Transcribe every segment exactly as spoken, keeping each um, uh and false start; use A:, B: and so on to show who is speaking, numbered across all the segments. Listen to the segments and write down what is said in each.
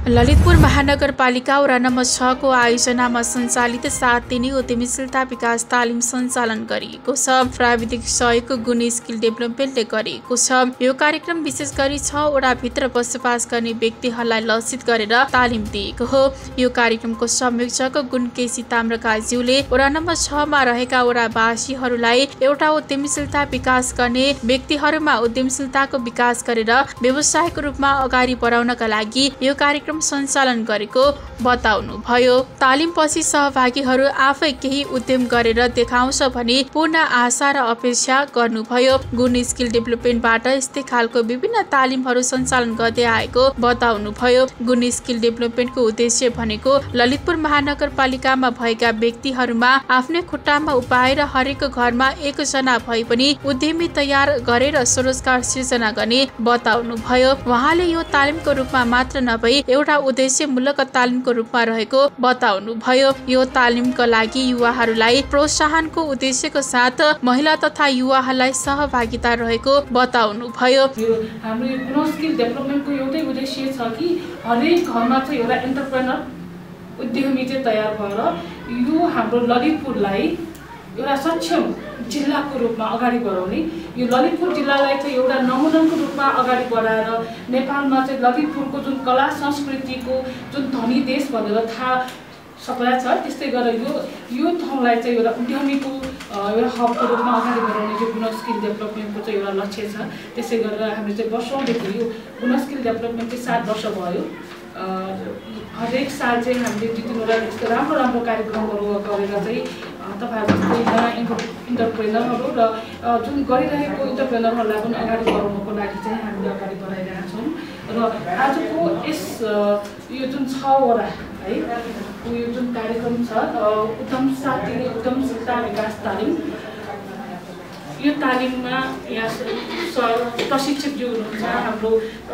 A: ललितपुर महानगरपालिका वडा नम्बर छ को आयोजनामा सञ्चालित सात दिने उद्यमीशीलता विकास तालिम सञ्चालन गरिएको छ। प्राविधिक सहयोग गुण स्किल डेभलपमेन्टले गरिएको छ। यो कार्यक्रम विशेष गरी छ वडाभित्र बसोबास गर्ने व्यक्तिहरूलाई लक्षित गरेर तालिम दिएको हो। यो कार्यक्रमको संयोजक गुण केसी ताम्रकाज्यूले वडा नम्बर छ मा रहेका वडावासीहरूलाई एउटा उद्यमीशीलता विकास गर्ने व्यक्तिहरूमा उद्यमशीलताको विकास गरेर व्यवसायको रूपमा अगाडि बढाउनका लागि यो कार्यक्रम सञ्चालन गरेको बताउनु भयो। तालिमपछि सहभागीहरू आफै केही उद्यम गरेर देखाउँछ भने पूर्ण आशा र अपेक्षा गर्नुभयो। गुण स्किल डेभलपमेन्टबाट यस्तै खालको विभिन्न तालिमहरू सञ्चालन गर्दै आएको बताउनु भयो। गुण स्किल डेभलपमेन्टको उद्देश्य भनेको ललितपुर महानगरपालिकामा भएका व्यक्तिहरूमा आफ्नै खुट्टामा उपाएर हरेक घरमा एकजना भए पनि उद्यमी तयार गरेर स्वरोजगार सिर्जना गर्ने बताउनु भयो। उहाँले यो तालिमको रूपमा मात्र नभई एउटा उद्देश्यमूलक तालिमको रूपमा रहेको बताउनु भयो। यो तालिमका लागि युवाहरूलाई प्रोत्साहनको उद्देश्यको साथ महिला तथा युवाहरूलाई सहभागिता रहेको बताउनु भयो।
B: हाम्रो यो गुण स्किल डेभलपमेन्टको एउटै उद्देश्य छ कि हरेक घरमा चाहिँ एउटा एन्टरप्रेनर उद्यमी चाहिँ तयार भएर यो हाम्रो ललितपुरलाई एउटा सक्षम जिल्लाको रूपमा अगाडि बढाउने, यो ललितपुर जिल्लालाई चाहिँ एउटा नमुनाको रूपमा अगाडि बढाएर नेपालमा चाहिँ ललितपुरको जुन कला संस्कृतिको जुन धनी देश भनेर थाहा सबैलाई छ, त्यस्तै गरेर यो यो ठाउँलाई चाहिँ एउटा उद्यमीको एउटा हबको रूपमा अगाडि बढाउने चाहिँ गुण स्किल डेभलपमेन्टको चाहिँ एउटा लक्ष्य छ। त्यसै गरेर हामीले चाहिँ वर्षौँदेखि यो गुण स्किल डेभलपमेन्ट चाहिँ सात वर्ष भयो। हरेक साल चाहिँ हामीले दुई तिनवटा यस्तो राम्रो राम्रो कार्यक्रमहरू गरेर चाहिँ तपाईँहरू जस्तै नयाँ इन्टरप्रेनरहरू र जुन गरिरहेको इन्टरप्रेनरहरूलाई पनि अगाडि बढाउनको लागि चाहिँ हामीले अगाडि बढाइरहेका छौँ। र आजको यस यो जुन छवटा है यो जुन कार्यक्रम छ उद्यम साथी उद्यमशीलता विकास तालिम, यो तालिममा यहाँ प्रशिक्षक जो हुनुहुन्छ हाम्रो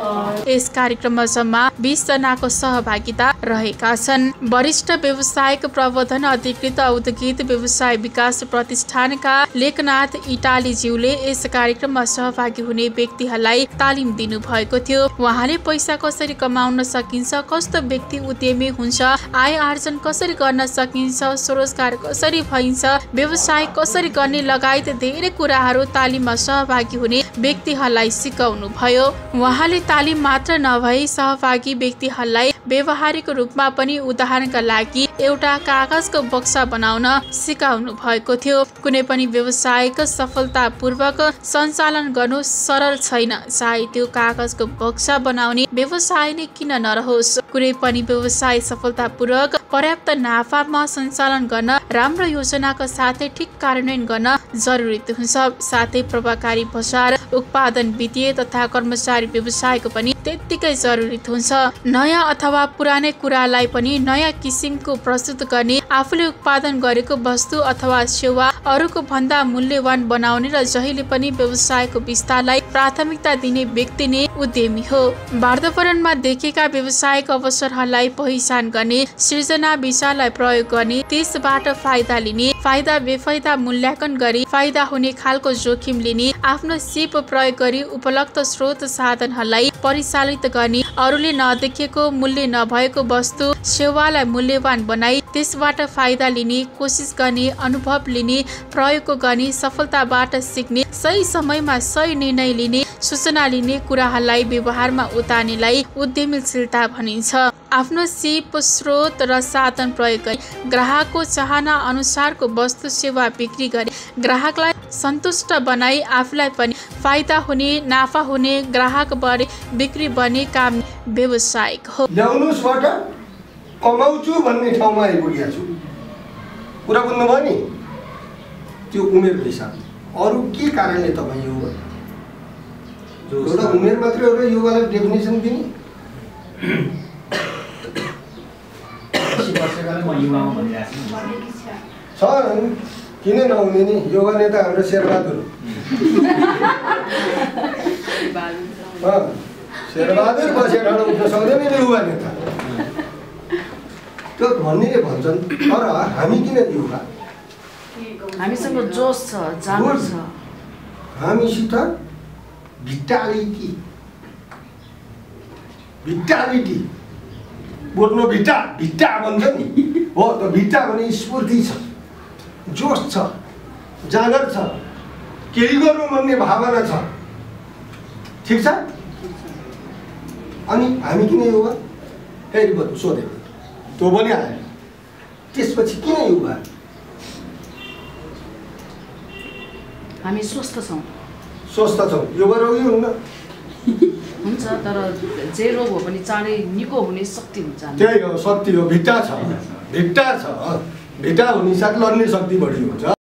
A: यस कार्यक्रममा जम्मा बीस जनाको सहभागिता रहेका छन्। वरिष्ठ व्यवसायिक प्रबन्धन अधिकृत औद्योगिक व्यवसाय विकास प्रतिष्ठानका लेखनाथ इटालीज्यूले यस कार्यक्रममा सहभागी हुने व्यक्तिहरूलाई तालिम दिनु भएको थियो। उहाँले पैसा कसरी कमाउन सकिन्छ, कस्तो व्यक्ति उद्यमी हुन्छ, आय आर्जन कसरी गर्न सकिन्छ, स्वरोजगार कसरी भइन्छ, व्यवसाय कसरी गर्ने लगायत धेरै कुराहरू तालिममा सहभागी हुने व्यक्तिहरूलाई सिकाउनु भयो। उहाँले तालिम मात्र नभई सहभागी व्यक्तिहरूलाई व्यवहारिक रूपमा पनि उदाहरणका लागि एउटा कागजको बक्सा बनाउन सिकाउनु भएको थियो। कुनै पनि व्यवसायको सफलतापूर्वक सञ्चालन गर्नु सरल छैन, चाहे त्यो कागजको बक्सा बनाउने व्यवसाय नै किन नरहोस्। कुनै पनि व्यवसाय सफलतापूर्वक पर्याप्त नाफामा सञ्चालन गर्न राम्रो योजनाको साथै ठिक कार्यान्वयन गर्न जरुरी हुन्छ। साथै प्रभावकारी बजार, उत्पादन वित्तीय तथा कर्मचारी व्यवसायको पनि त्यत्तिकै जरुरी हुन्छ। नयाँ अथवा पुरानै कुरालाई पनि नयाँ किसिमको प्रस्तुत गर्ने, आफूले उत्पादन गरेको वस्तु अथवा सेवा अरूको भन्दा मूल्यवान बनाउने र जहिले पनि व्यवसायको विस्तारलाई प्राथमिकता दिने व्यक्ति नै उद्यमी हो। वातावरणमा देखेका व्यवसायिक अवसरहरूलाई पहिचान गर्ने, सृजना विचारलाई प्रयोग गर्ने, त्यसबाट फाइदा लिने, फाइदा बेफाइदा मूल्याङ्कन गरी फाइदा हुने खालको जोखिम लिने, आफ्नो सिप प्रयोग गरी उपलब्ध स्रोत साधनहरूलाई परिचालित गर्ने, अरूले नदेखेको मूल्य नभएको वस्तु सेवालाई मूल्यवान बनाई त्यसबाट फाइदा लिने कोसिस गर्ने, अनुभव लिने, प्रयोग गर्ने, सफलताबाट सिक्ने, सही समयमा सही निर्णय लिने, सूचना लिने कुराहरूलाई व्यवहारमा उतार्नेलाई उद्यमीशीलता भनिन्छ। आफ्नो सिप स्रोत र साधन प्रयोग गरी ग्राहकको चाहना अनुसारको वस्तु सेवा बिक्री गरी ग्राहकलाई सन्तुष्ट बनाई आफूलाई पनि फाइदा हुने, नाफा हुने, ग्राहक बढे, बिक्री बढ्ने काम व्यवसायिक हो।
C: ल्याउनुसबाट कमाउँछु भन्ने ठाउँमा आइपुगेको छु। कुरा बुझ्नुभयो नि, त्यो उमेरको हिसाब। अरू के कारणले तपाईँ यो एउटा उमेर मात्रै हो र योगालाई डेफिनेसन दिने? छ किन नहुने नि? योगा नेता हाम्रो शेरबहादुर शेरबहादुर बसेर उठ्न सक्दैन युवा नेता, त्यो भन्नेले भन्छन्। तर हामी किन युवा?
D: हामीसँग जोस छ, जागर छ,
C: हामीसित भिटालिटी भिटालिटी बोट्नु भिट्टा भिट्टा भन्छ नि हो त भिट्टा भने स्फूर्ति छ जोस छ जागर छ केही गर्नु भन्ने भावना छ ठिक छ अनि हामी किन योगा फेरि बरु सोधे त्यो पनि आयो त्यसपछि किन योगा
D: हामी स्वस्थ छौँ
C: स्वस्थ छौँ योगा रोगी हुन्न
D: हुन्छ तर जे रोग हो पनि चाँडै निको हुने शक्ति हुन्छ
C: त्यही हो शक्ति हो भिट्टा छ भिट्टा छ भिट्टा हुने साथ लड्ने शक्ति बढी हुन्छ